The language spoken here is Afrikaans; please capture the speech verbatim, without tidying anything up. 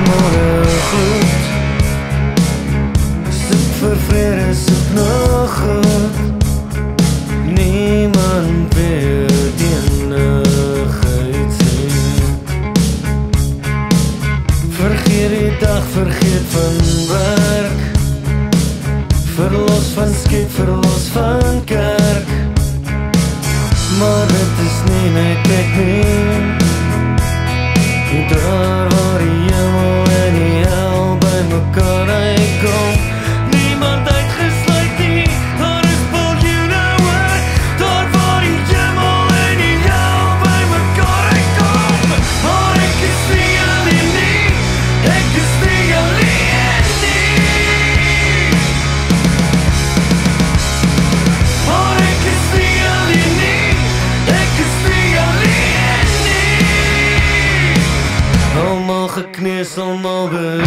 Môregloed, soek vir vrede, soek nog goed. Niemand weet enigheid sien. Vergeet die dag, vergeet van werk. Verlos van skep, verlos van kerk. Maar dit is nie net ek nie. Daar waar die hemel en die hel by mekaar uitkom. Niemand uitgesluit nie, daar is biljoene hoor. Daar waar die hemel en die hel by mekaar uitkom. Maar ek is nie alleen nie, ek is nie alleen nie. Maar ek is nie alleen nie, ek is nie alleen nie. Almal gekneus, almal beheer.